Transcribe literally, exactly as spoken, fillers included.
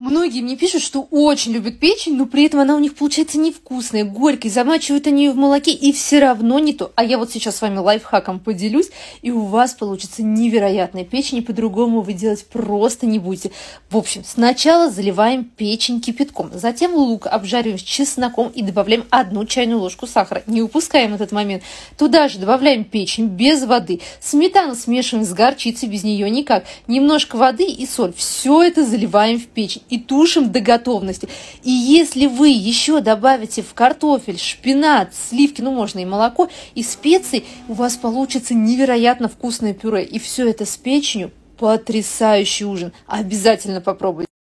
Многие мне пишут, что очень любят печень, но при этом она у них получается невкусная, горькая, замачивают они ее в молоке, и все равно не то. А я вот сейчас с вами лайфхаком поделюсь, и у вас получится невероятная печень, и по-другому вы делать просто не будете. В общем, сначала заливаем печень кипятком, затем лук обжариваем с чесноком и добавляем одну чайную ложку сахара. Не упускаем этот момент. Туда же добавляем печень без воды. Сметану смешиваем с горчицей, без нее никак. Немножко воды и соль. Все это заливаем в печень и тушим до готовности. И если вы еще добавите в картофель, шпинат, сливки, ну можно и молоко, и специи, у вас получится невероятно вкусное пюре. И все это с печенью. Потрясающий ужин. Обязательно попробуйте.